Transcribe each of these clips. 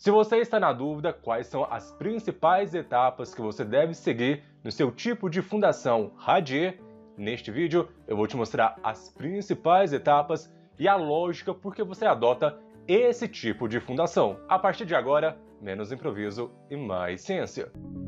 Se você está na dúvida quais são as principais etapas que você deve seguir no seu tipo de fundação Radier, neste vídeo eu vou te mostrar as principais etapas e a lógica por que você adota esse tipo de fundação. A partir de agora, menos improviso e mais ciência.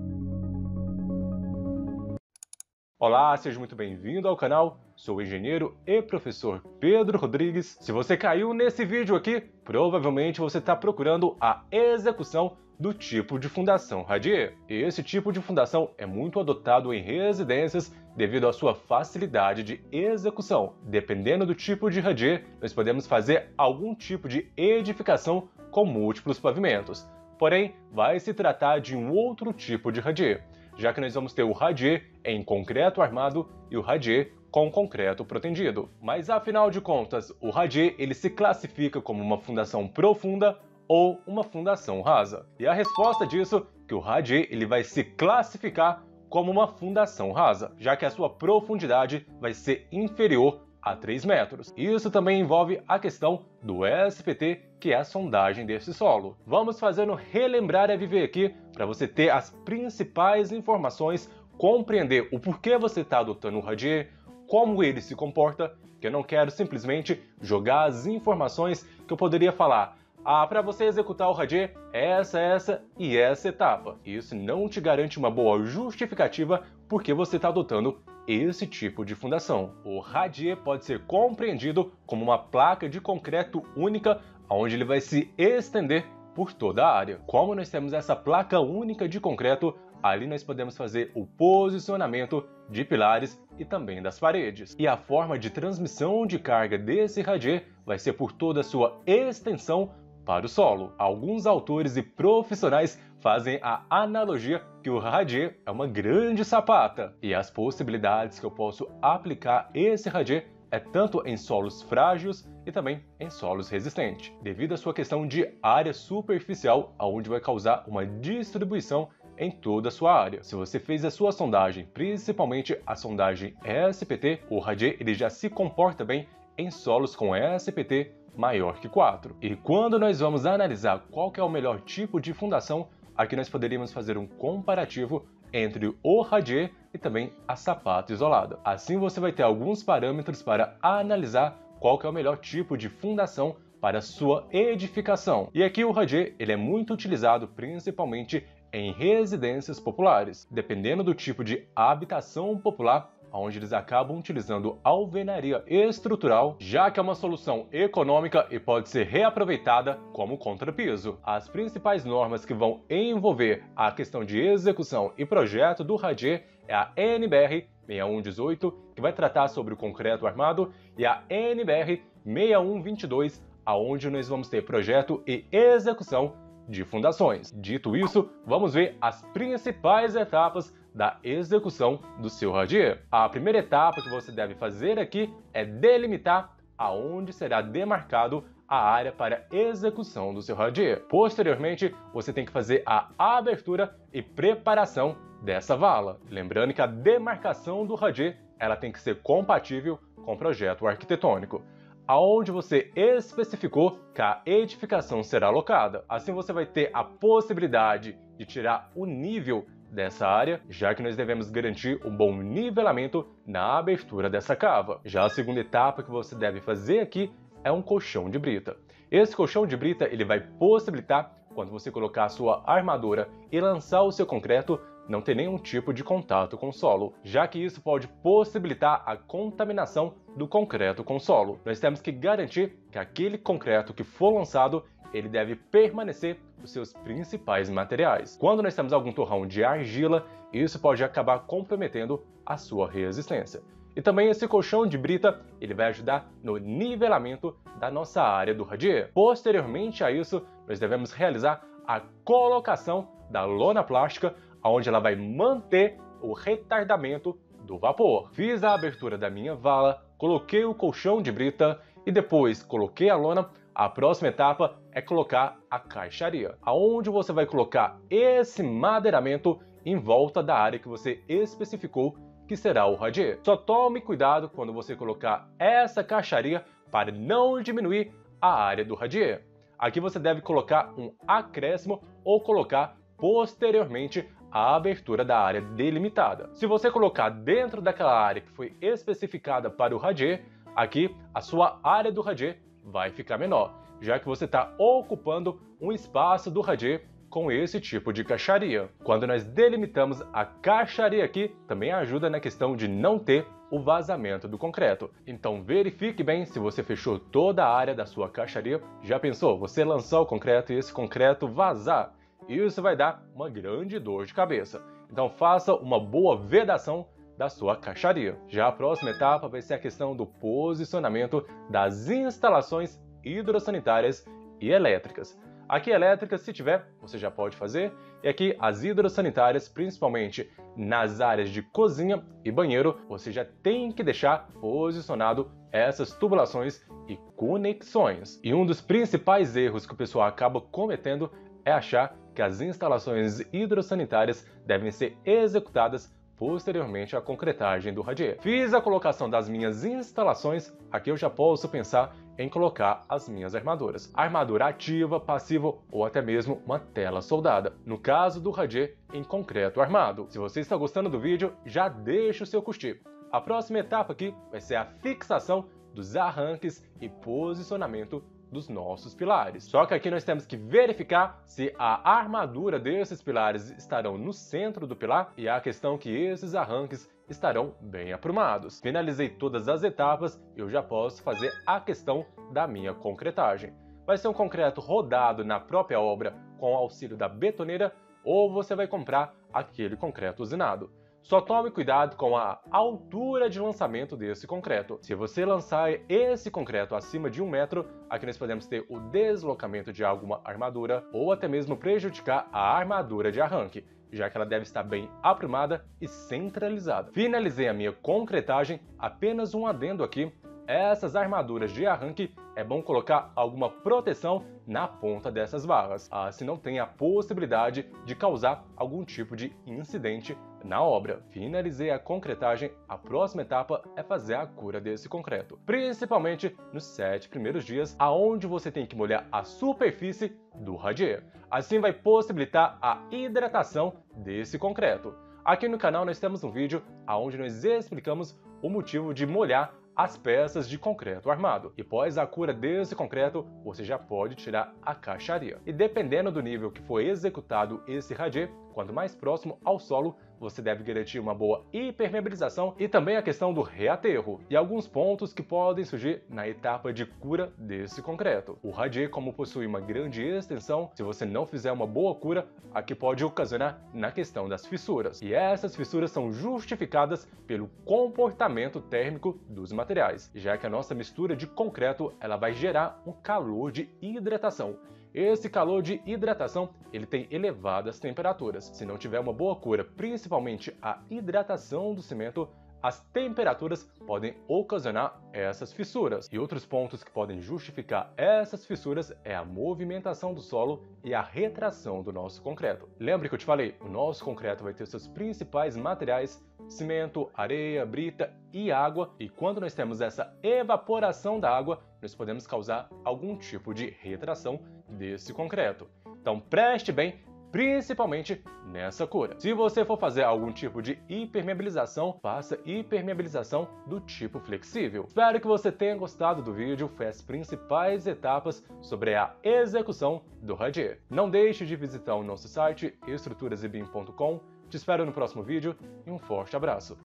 Olá, seja muito bem-vindo ao canal. Sou o engenheiro e professor Pedro Rodrigues. Se você caiu nesse vídeo aqui, provavelmente você está procurando a execução do tipo de fundação Radier. Esse tipo de fundação é muito adotado em residências devido à sua facilidade de execução. Dependendo do tipo de Radier, nós podemos fazer algum tipo de edificação com múltiplos pavimentos. Porém, vai se tratar de um outro tipo de Radier, já que nós vamos ter o Radier em concreto armado e o Radier com concreto protendido. Mas afinal de contas, o Radier ele se classifica como uma fundação profunda ou uma fundação rasa. E a resposta disso é que o Radier ele vai se classificar como uma fundação rasa, já que a sua profundidade vai ser inferior a 3 metros. Isso também envolve a questão do SPT, que é a sondagem desse solo. Vamos fazendo relembrar e viver aqui para você ter as principais informações, compreender o porquê você está adotando o Radier, como ele se comporta, que eu não quero simplesmente jogar as informações que eu poderia falar. Para você executar o Radier, essa e essa etapa. Isso não te garante uma boa justificativa porque você está adotando esse tipo de fundação. O Radier pode ser compreendido como uma placa de concreto única, onde ele vai se estender por toda a área. Como nós temos essa placa única de concreto, ali nós podemos fazer o posicionamento de pilares e também das paredes. E a forma de transmissão de carga desse Radier vai ser por toda a sua extensão para o solo. Alguns autores e profissionais fazem a analogia que o Radier é uma grande sapata. E as possibilidades que eu posso aplicar esse Radier é tanto em solos frágeis e também em solos resistentes, devido à sua questão de área superficial, onde vai causar uma distribuição em toda a sua área. Se você fez a sua sondagem, principalmente a sondagem SPT, o Radier ele já se comporta bem em solos com SPT maior que 4. E quando nós vamos analisar qual que é o melhor tipo de fundação, aqui nós poderíamos fazer um comparativo entre o Radier e também a sapata isolada. Assim você vai ter alguns parâmetros para analisar qual que é o melhor tipo de fundação para a sua edificação. E aqui o Radier ele é muito utilizado principalmente em residências populares, dependendo do tipo de habitação popular, onde eles acabam utilizando alvenaria estrutural, já que é uma solução econômica e pode ser reaproveitada como contrapiso. As principais normas que vão envolver a questão de execução e projeto do Radier é a NBR 6118, que vai tratar sobre o concreto armado, e a NBR 6122, aonde nós vamos ter projeto e execução de fundações. Dito isso, vamos ver as principais etapas da execução do seu Radier. A primeira etapa que você deve fazer aqui é delimitar aonde será demarcado a área para execução do seu Radier. Posteriormente, você tem que fazer a abertura e preparação dessa vala. Lembrando que a demarcação do Radier ela tem que ser compatível com o projeto arquitetônico, aonde você especificou que a edificação será alocada. Assim você vai ter a possibilidade de tirar o nível dessa área, já que nós devemos garantir um bom nivelamento na abertura dessa cava. Já a segunda etapa que você deve fazer aqui é um colchão de brita. Esse colchão de brita ele vai possibilitar, quando você colocar a sua armadura e lançar o seu concreto, não ter nenhum tipo de contato com o solo, já que isso pode possibilitar a contaminação do concreto com o solo. Nós temos que garantir que aquele concreto que for lançado, ele deve permanecer os seus principais materiais. Quando nós temos algum torrão de argila, isso pode acabar comprometendo a sua resistência. E também esse colchão de brita, ele vai ajudar no nivelamento da nossa área do Radier. Posteriormente a isso, nós devemos realizar a colocação da lona plástica, onde ela vai manter o retardamento do vapor. Fiz a abertura da minha vala, coloquei o colchão de brita e depois coloquei a lona. A próxima etapa é colocar a caixaria, aonde você vai colocar esse madeiramento em volta da área que você especificou que será o Radier. Só tome cuidado quando você colocar essa caixaria para não diminuir a área do Radier. aqui você deve colocar um acréscimo ou colocar posteriormente a abertura da área delimitada. Se você colocar dentro daquela área que foi especificada para o radier, aqui a sua área do radier vai ficar menor, já que você está ocupando um espaço do radier com esse tipo de caixaria. Quando nós delimitamos a caixaria aqui, também ajuda na questão de não ter o vazamento do concreto. Então verifique bem se você fechou toda a área da sua caixaria. Já pensou, você lançar o concreto e esse concreto vazar? Isso vai dar uma grande dor de cabeça. Então faça uma boa vedação da sua caixaria. Já a próxima etapa vai ser a questão do posicionamento das instalações hidrossanitárias e elétricas. Aqui elétricas, se tiver, você já pode fazer, e aqui as hidrossanitárias, principalmente nas áreas de cozinha e banheiro, você já tem que deixar posicionado essas tubulações e conexões. E um dos principais erros que o pessoal acaba cometendo é achar que as instalações hidrossanitárias devem ser executadas posteriormente à concretagem do radier. Fiz a colocação das minhas instalações, aqui eu já posso pensar em colocar as minhas armaduras. Armadura ativa, passiva ou até mesmo uma tela soldada. No caso do radier em concreto armado. Se você está gostando do vídeo, já deixa o seu curtir. A próxima etapa aqui vai ser a fixação dos arranques e posicionamento dos nossos pilares. Só que aqui nós temos que verificar se a armadura desses pilares estarão no centro do pilar e a questão que esses arranques estarão bem aprumados. Finalizei todas as etapas e eu já posso fazer a questão da minha concretagem. Vai ser um concreto rodado na própria obra com auxílio da betoneira ou você vai comprar aquele concreto usinado. Só tome cuidado com a altura de lançamento desse concreto. Se você lançar esse concreto acima de 1 metro, aqui nós podemos ter o deslocamento de alguma armadura ou até mesmo prejudicar a armadura de arranque, já que ela deve estar bem aprumada e centralizada. Finalizei a minha concretagem, apenas um adendo aqui. Essas armaduras de arranque é bom colocar alguma proteção na ponta dessas barras, assim não tem a possibilidade de causar algum tipo de incidente na obra. Finalizei a concretagem, a próxima etapa é fazer a cura desse concreto, principalmente nos 7 primeiros dias, aonde você tem que molhar a superfície do radier. Assim vai possibilitar a hidratação desse concreto. Aqui no canal nós temos um vídeo onde nós explicamos o motivo de molhar as peças de concreto armado. E após a cura desse concreto, você já pode tirar a caixaria. E dependendo do nível que foi executado esse radier, quanto mais próximo ao solo, você deve garantir uma boa impermeabilização e também a questão do reaterro e alguns pontos que podem surgir na etapa de cura desse concreto. O radier, como possui uma grande extensão, se você não fizer uma boa cura, aqui pode ocasionar na questão das fissuras. E essas fissuras são justificadas pelo comportamento térmico dos materiais, já que a nossa mistura de concreto ela vai gerar um calor de hidratação. Esse calor de hidratação, ele tem elevadas temperaturas. Se não tiver uma boa cura, principalmente a hidratação do cimento, as temperaturas podem ocasionar essas fissuras. E outros pontos que podem justificar essas fissuras é a movimentação do solo e a retração do nosso concreto. Lembra que eu te falei, o nosso concreto vai ter seus principais materiais, cimento, areia, brita e água, e quando nós temos essa evaporação da água, nós podemos causar algum tipo de retração desse concreto. Então preste bem, principalmente nessa cura. Se você for fazer algum tipo de impermeabilização, faça impermeabilização do tipo flexível. Espero que você tenha gostado do vídeo, foi as principais etapas sobre a execução do radier. Não deixe de visitar o nosso site estruturasebim.com. Te espero no próximo vídeo e um forte abraço.